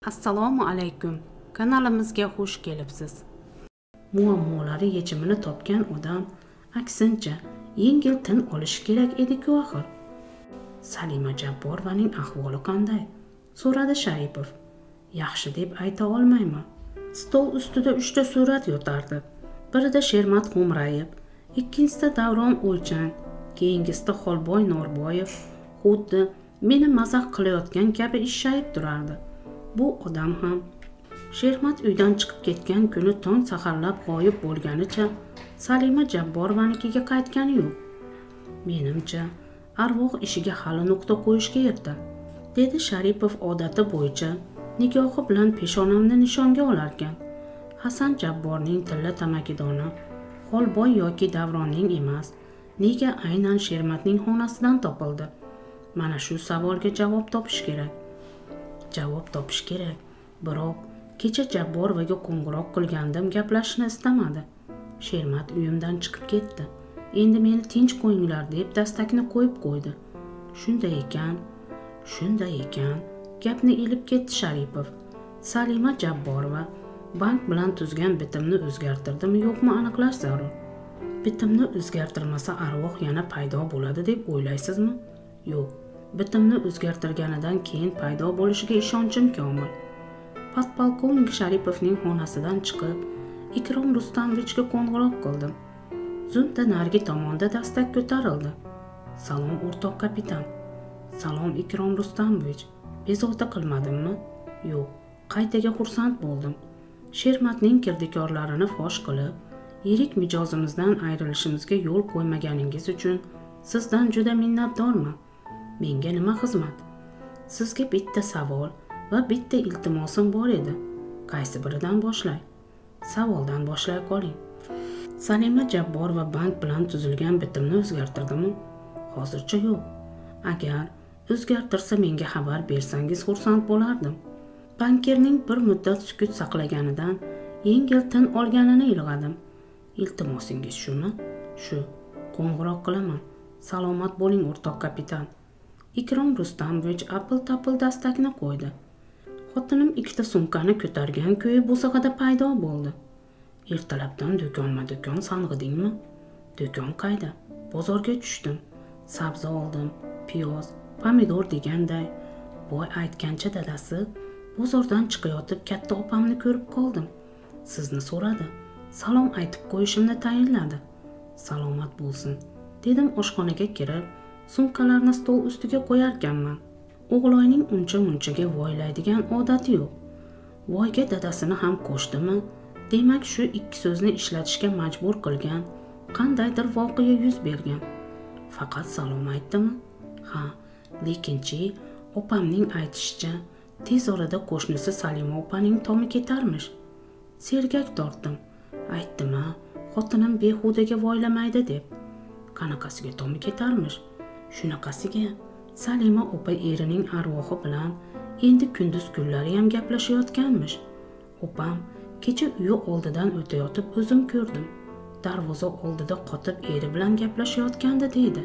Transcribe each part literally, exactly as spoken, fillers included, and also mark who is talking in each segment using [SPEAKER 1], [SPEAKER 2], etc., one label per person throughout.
[SPEAKER 1] Assalomu alaykum. Kanalimizga xush kelibsiz. Muammolari yechimini topgan odam aksincha yengil tin olishi kerak edi-ku axir. Salima Jabborovaning ahvoli qanday? So'radi Sharipov. Yaxshi deb ayta olmayman. Stol ustida uchta surat yotardi. Birida Shermat Xo'mrayev, ikkinchisida Davron O'ychan, keyingisida Xolboy Norboyev xuddi meni mazax qilayotgan kabi ishshayib turardi. Bu odam ham Shermat uydan chiqib ketgan kuni tong saharlab g'oyib bo'lganicha Salima Jabborovanikiga qaytgani yo'q. Menimcha, arvoh ishiga hali nuqta qo'yishga erta, dedi Sharipov odati bo'yicha nigohi bilan peshonamni nishonga olarkan. Hasan Jabborning tilla tamakidoni Xolboy yoki Davronning emas, nega aynan Shermatning xonasidan topildi? Mana shu savolga javob topish kerak. Javob topish kerak. Biroq kecha Jabborovaga qo'ng'iroq qilgandim, gaplashishni istamadi. Shermat uyimdan chiqib ketdi. Endi meni tinch qo'yinglar deb dastakni qo'yib qo'ydi. Shunday ekan, shunday ekan, gapni ilib ketdi Sharipov. Salima Jabborova bank bilan tuzgan bitimni o'zgartirdimi yo'qmi aniqlash zarur. Bitimni o'zgartirmasa arvoh yana paydo bo'ladi deb o'ylaysizmi? Yo'q. Bitimni o'zgartirganidan keyin paydo bo'lishiga ishonchim komil. Podpolkovnik Sharipovning xonasidan chiqib, Ikrom Rustamovichga qo'ng'iroq qildim. Zumda narigi tomonda dastak ko'tarildi. Salom o'rtoq kapitan. Salom Ikrom Rustamovich. Bezovta qilmadimmi? Yo'q. Qaytaga xursand bo'ldim. Shermatning kirdikorlarini fosh qilib, yirik mijozimizdan ayrilishimizga yo'l qo'ymaganingiz uchun sizdan juda minnatdorman. Menga nima xizmat? Sizga bitta savol va bitta iltimosim bor edi. Qaysi biridan boshlay? Savoldan boshlay qoling. Salima Jabborova bank bilan tuzilgan bitimni o'zgartirdimi? Hozircha yo'q. Agar o'zgartirsa menga xabar bersangiz xursand bo'lardim. Bankirning bir muddat sukut saqlaganidan yengil tin olganini ilg'adim. Iltimosingiz shumi? Shu. Qo'ng'iroq qilaman. Salomat bo'ling o'rtoq kapitan. Ikrom Rustamovich apil-tapil dastakni qo'ydi. Xotinim ikkita sumkani ko'targan ko'yi bo'sag'ada paydo bo'ldi. Ertalabdan do'konma-do'kon sang'idingmi? Do'kon qayda? Bozorga tushdim. Sabzi oldim, piyoz, pomidor deganday. Voy aytgancha dadasi, bozordan chiqayotib katta opamni ko'rib qoldim. Sizni so'radi. Salom aytib qo'yishimni tayinladi. Salomat bo'lsin, dedim oshxonaga kirib, sumkalarni stol ustiga qo'yarkanman. O'g'loyning uncha-munchaga voylaydigan odati yo'q. Voyga dadasini ham qo'shdimi? Demak, shu ikki so'zni ishlatishga majbur qilgan qandaydir voqea yuz bergan. Faqat salom aytdimi? Ha, lekinchi opamning aytishicha, tez orada qo'shnisi Salima opaning tomi ketarmish. Sergak tortdim. Aytdim-a, xotinim behudaga voylamaydi deb. Qanaqasiga tomi ketarmish? Shunaqasiga Salima opa erining arvohi bilan endi kunduz kunlari ham gaplashayotganmish. Opam kecha uyi oldidan o'tayotib o'zim ko'rdim. Darvoza oldida qotib eri bilan gaplashayotgandi deydi.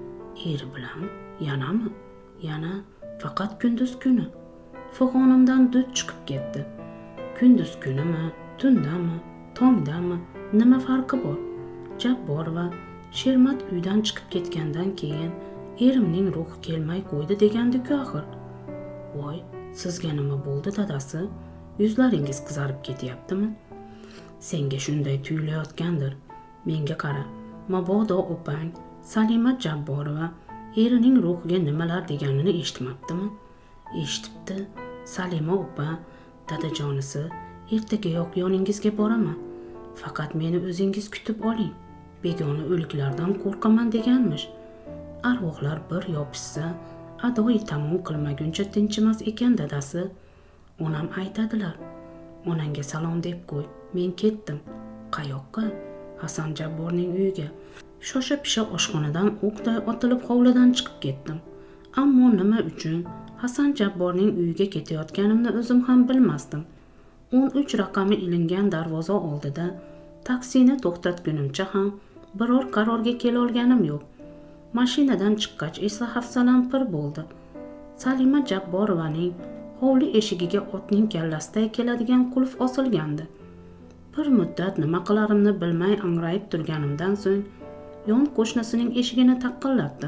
[SPEAKER 1] Eri bilan? Yanami? Yana faqat kunduz kuni. Fig'onimdan dud chiqib ketdi. Kunduz kunimi, tundami, tongdami, nima farqi bor? Jabborova Shermat uydan chiqib ketgandan keyin erimning ruhi kelmay qo'ydi degandi-ku axir. Voy, sizga nima bo'ldi dadasi? Yuzlaringiz qizarib ketyaptimi? Senga shunday tuyulayotgandir. Menga qara. Mabodo opang Salima Jabborova erining ruhiga nimalar deganini eshitmabdimi? Eshitibdi. Salima opa, dadajonisi, ertagayoq yoningizga boraman. Faqat meni o'zingiz kutib oling. Begona o'liklardan qo'rqaman deganmish. Arvohlar bir yopishsa, adoyi tamom qilmaguncha tinchimas ekan dadasi. Onam aytadilar. Onangga salom deb qo'y. Men ketdim. Qayoqqa? Hasan Jabborning uyiga. Shosha-pisha oshxonadan o'qday otilib hovlidan chiqib ketdim. Ammo nima uchun Hasan Jabborning uyiga ketayotganimni o'zim ham bilmasdim. o'n uch raqami ilingan darvoza oldida taksini to'xtatgunimcha ham biror qarorga kela olganim yo'q. Mashinadan chiqqach esa hafsalam pir bo'ldi. Salima Jabborovaning hovli eshigiga otning kallasiday keladigan qulf osilgandi. Bir muddat nima qilarimni bilmay angrayib turganimdan so'ng yon qo'shnisining eshigini taqillatdim.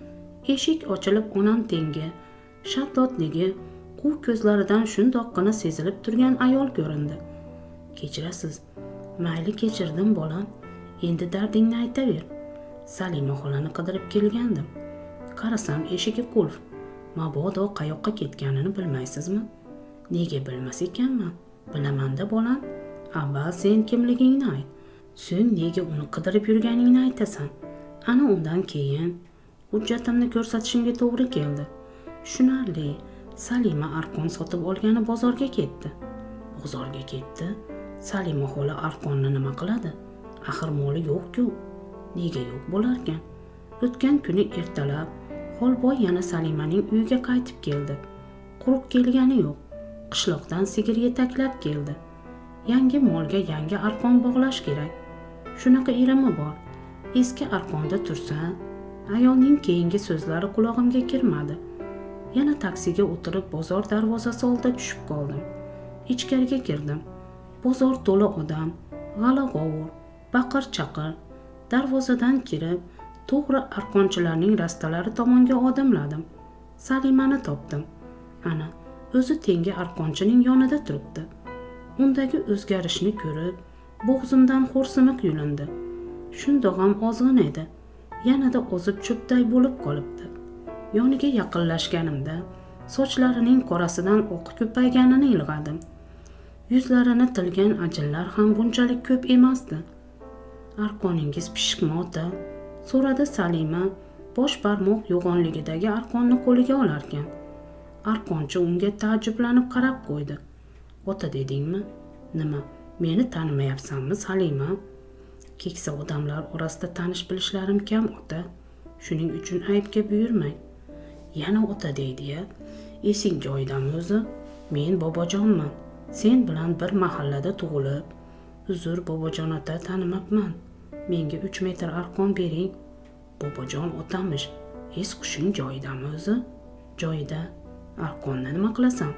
[SPEAKER 1] Eshik ochilib onam tengi, shaddodligi, quv ko'zlaridan shundoqqina sezilib turgan ayol ko'rindi. Kechirasiz, mayli kechirdim bolam, endi dardingni aytaver. Salima xolani qidirib kelgandim. Qarasam eshigi qulf. Mabodo qayoqqa ketganini bilmaysizmi? Nega bilmas ekanman? Bilaman-da bolam. Avval sen kimligingni ayt. So'ng nega uni qidirib yurganingni aytasan. Ana undan keyin hujjatimni ko'rsatishimga to'g'ri keldi. Tushunarli, Salima arqon sotib olgani bozorga ketdi. Bozorga ketdi? Salima xola arqonni nima qiladi? Axir moli yo'q-ku. Nega yo'q bo'larkan? O'tgan kuni ertalab Xolboy yana Salimaning uyiga qaytib keldi. Quruq kelgani yo'q. Qishloqdan sigir yetaklab keldi. Yangi molga yangi arqon bog'lash kerak. Shunaqa irimi bor. Eski arqonda tursa, ayolning keyingi so'zlari qulog'imga kirmadi. Yana taksiga o'tirib bozor darvozasi oldida tushib qoldim. Ichkariga kirdim. Bozor to'la odam, g'ala-g'ovur, baqir-chaqir. Darvozadan kirib, to'g'ri arqonchilarning rastalari tomonga odimladim. Salimani topdim. Ana, o'zi tengi arqonchining yonida turibdi. Undagi o'zgarishni ko'rib, bo'g'zimdan xo'rsinib yulindi. Shundog'am ozg'in edi. Yanada ozib cho'pday bo'lib qolibdi. Yoniga yaqinlashganimda sochlarining qorasidan oqi ko'payganini ilg'adim. Yuzlarini tilgan ajinlar ham bunchalik ko'p emasdi. Arqoningiz pishqmi ota? So'radi Salima, bosh barmoq yo'g'onligidagi arqonni qo'liga olarkan. Arqonchi unga taajjublanib qarab qo'ydi. Ota dedingmi? Nima, meni tanimayapsanmi Salima? Keksa odamlar orasida tanish bilishlarim kam ota. Shuning uchun aybga buyurmang. Yana ota deydi-ya. Esing joyidami o'zi? Men bobojonman. Sen bilan bir mahallada tug'ilib, uzr bobojon ota tanimabman. Menga uch metr arqon bering. Bobojon otamish. Es qushing joyidami o'zi? Joyida. Arqonni nima qilasan?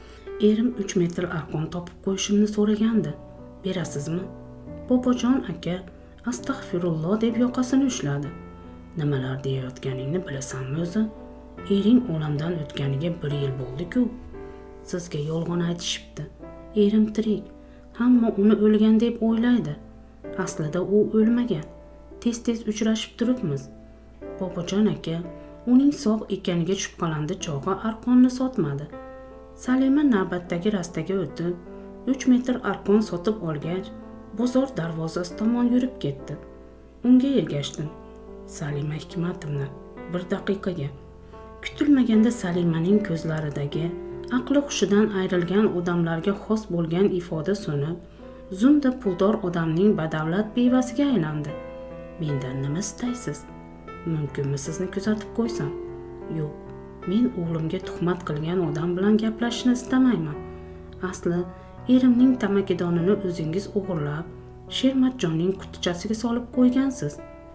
[SPEAKER 1] Erim uch metr arqon topib qo'yishimni so'ragandi. Berasizmi? Bobojon aka, astag'firulloh deb yoqasini ushladi. Nimalar deyayotganingni bilasanmi o'zi? Ering olamdan o'tganiga bir yil bo'ldi-ku. Sizga yolg'on aytishibdi. Erim tirik. Hamma uni o'lgan deb o'ylaydi. Aslida u o'lmagan. Tez-tez uchrashib turibmiz. Bobojon aka, uning sog' ekaniga shubhalandi chog'i arqonni sotmadi. Salima navbatdagi rastaga o'tib, uch metr arqon sotib olgach, bozor darvozasi tomon yurib ketdi. Unga ergashdim. Salima Hikmatovna, bir daqiqaga. Kutilmaganda Salimaning ko'zlaridagi aqli hushidan ayrilgan odamlarga xos bo'lgan ifoda so'nib, zumda puldor odamning badavlat bevasiga aylandi. Mendan nima istaysiz? Mumkinmi sizni kuzatib qo'ysam? Yo'q, men o'g'limga tuhmat qilgan odam bilan gaplashishni istamayman. Asli erimning tamakidonini o'zingiz o'g'irlab, Shermatjonning qutichasiga solib qo'ygansiz.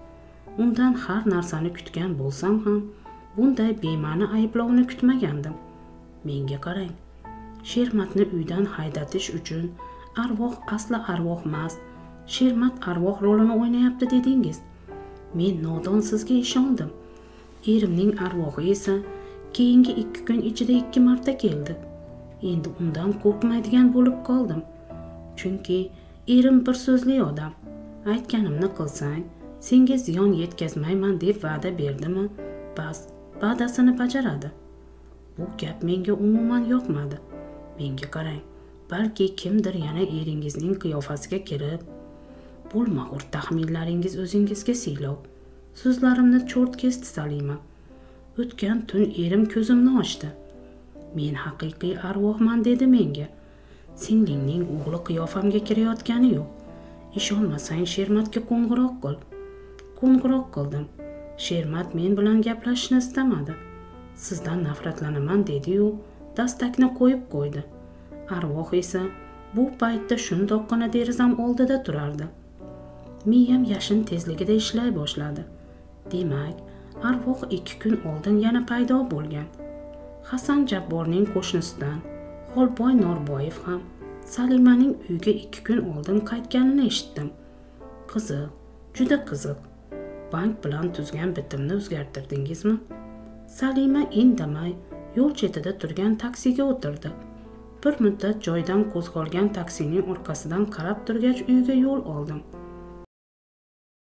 [SPEAKER 1] Undan har narsani kutgan bo'lsam ham, bunday bema'ni ayblovni kutmagandim. Menga qarang. Shermatni uydan haydatish uchun arvoh asli arvoh emas, Shermat arvoh rolini o'ynayapti dedingiz. Men nodon sizga ishondim. Erimning arvohi esa keyingi ikki kun ichida ikki marta keldi. Endi undan qo'rqmaydigan bo'lib qoldim. Chunki erim bir so'zli odam. Aytganimni qilsang, senga ziyon yetkazmayman deb va'da berdimi? Bas, va'dasini bajaradi. Bu gap menga umuman yoqmadi. Menga qarang, balki kimdir yana eringizning qiyofasiga kirib, bo'lmag'ur taxminlaringiz o'zingizga siylov. So'zlarimni cho'rt kesdi Salima. O'tgan tun erim ko'zimni ochdi. Men haqiqiy arvohman dedi menga. Singlingning o'g'li qiyofamga kirayotgani yo'q. Ishonmasang Shermatga qo'ng'iroq qil. Qo'ng'iroq qildim. Shermat men bilan gaplashishni istamadi. Sizdan nafratlanaman dedi-yu, dastakni qo'yib qo'ydi. Arvoh esa bu paytda shundoqqina derazam oldida turardi. Miyam yashin tezligida ishlay boshladi. Demak, arvoh ikki kun oldin yana paydo bo'lgan. Hasan Jabborning qo'shnisidan Xolboy Norboyev ham Salimaning uyga ikki kun oldin qaytganini eshitdim. Qiziq, juda qiziq. Bank bilan tuzgan bitimni o'zgartirdingizmi? Salima indamay yo'l chetida turgan taksiga o'tirdi. Bir muddat joydan qo'zg'algan taksining orqasidan qarab turgach uyga yo'l oldim.